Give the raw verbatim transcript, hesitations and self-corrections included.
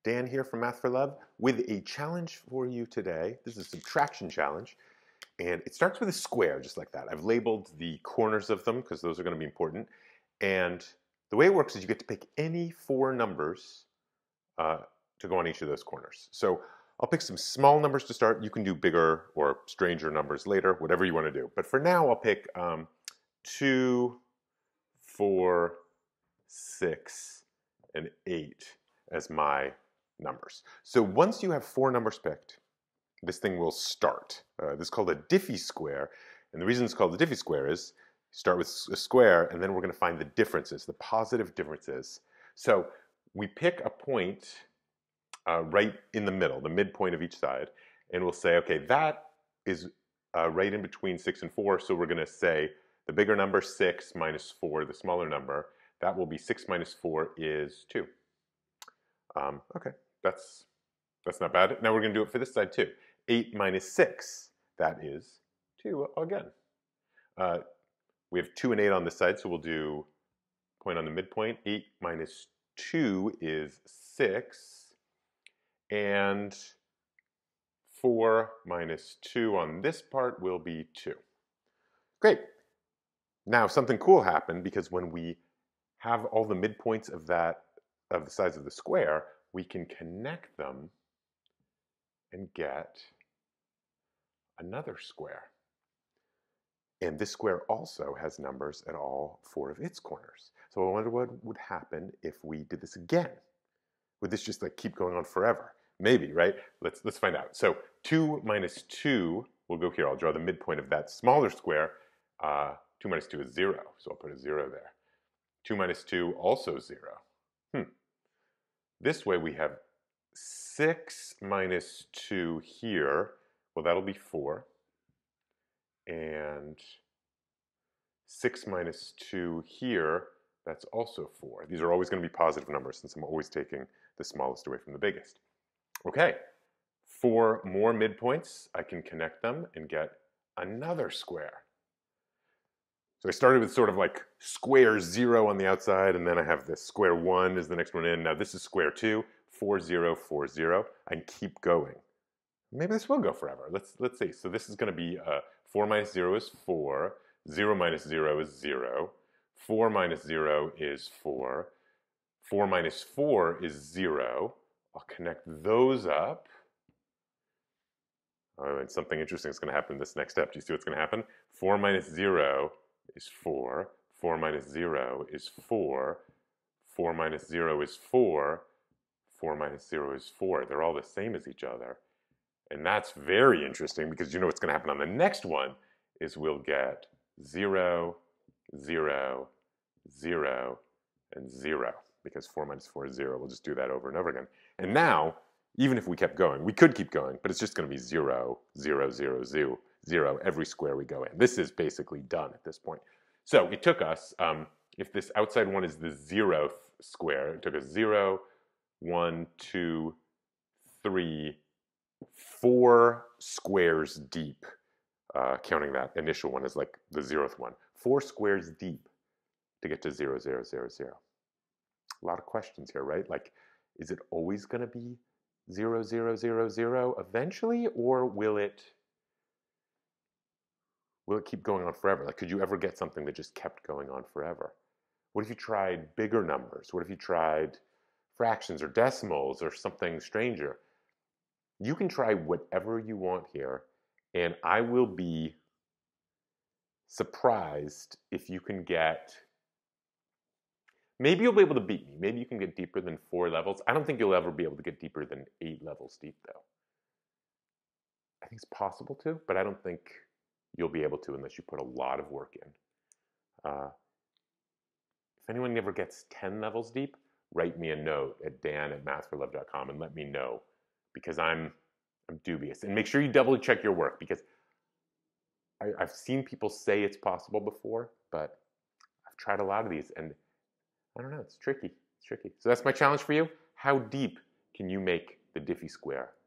Dan here from Math for Love with a challenge for you today. This is a subtraction challenge, and it starts with a square, just like that. I've labeled the corners of them because those are going to be important. And the way it works is you get to pick any four numbers uh, to go on each of those corners. So I'll pick some small numbers to start. You can do bigger or stranger numbers later, whatever you want to do. But for now, I'll pick um, two, four, six, and eight as my numbers. So once you have four numbers picked, this thing will start. Uh, this is called a Diffy square, and the reason it's called the Diffy square is you start with a square, and then we're going to find the differences, the positive differences. So we pick a point uh, right in the middle, the midpoint of each side, and we'll say, okay, that is uh, right in between six and four, so we're going to say the bigger number, six, minus four, the smaller number, that will be six minus four is two. Um, okay. That's, that's not bad. Now we're going to do it for this side too. eight minus six, that is two again. Uh, we have two and eight on this side, so we'll do point on the midpoint. eight minus two is six. And four minus two on this part will be two. Great. Now something cool happened because when we have all the midpoints of that, of the sides of the square, we can connect them and get another square. And this square also has numbers at all four of its corners. So I wonder what would happen if we did this again. Would this just like keep going on forever? Maybe, right? Let's, let's find out. So two minus two, we'll go here. I'll draw the midpoint of that smaller square. Uh, two minus two is zero, so I'll put a zero there. two minus two, also zero. Hmm. This way we have six minus two here. Well, that'll be four. And six minus two here, that's also four. These are always going to be positive numbers since I'm always taking the smallest away from the biggest. Okay, four more midpoints. I can connect them and get another square. So I started with sort of like square zero on the outside, and then I have this square one is the next one in. Now this is square two, four, zero, four, zero. I can keep going. Maybe this will go forever. Let's, let's see. So this is going to be uh, four minus zero is four. zero minus zero is zero. four minus zero is four. four minus four is zero. I'll connect those up. Oh, and something interesting is going to happen in this next step. Do you see what's going to happen? four minus zero is four. four minus zero is four. four minus zero is four. four minus zero is four. They're all the same as each other. And that's very interesting because you know what's going to happen on the next one is we'll get zero, zero, zero, and zero. Because four minus four is zero. We'll just do that over and over again. And now, even if we kept going, we could keep going, but it's just going to be zero, zero, zero, zero, zero every square we go in. This is basically done at this point. So it took us, um, if this outside one is the zeroth square, it took us zero, one, two, three, four squares deep, uh, counting that initial one as like the zeroth one. Four squares deep to get to zero, zero, zero, zero. A lot of questions here, right? Like, is it always going to be zero, zero, zero, zero eventually, or will it will it keep going on forever? Like, could you ever get something that just kept going on forever? What if you tried bigger numbers? What if you tried fractions or decimals or something stranger? You can try whatever you want here, and I will be surprised if you can get. Maybe you'll be able to beat me. Maybe you can get deeper than four levels. I don't think you'll ever be able to get deeper than eight levels deep, though. I think it's possible to, but I don't think you'll be able to unless you put a lot of work in. Uh, if anyone ever gets ten levels deep, write me a note at dan at math for love dot com and let me know, because I'm, I'm dubious. And make sure you double check your work, because I, I've seen people say it's possible before, but I've tried a lot of these, and I don't know, it's tricky, it's tricky. So that's my challenge for you. How deep can you make the Diffy square?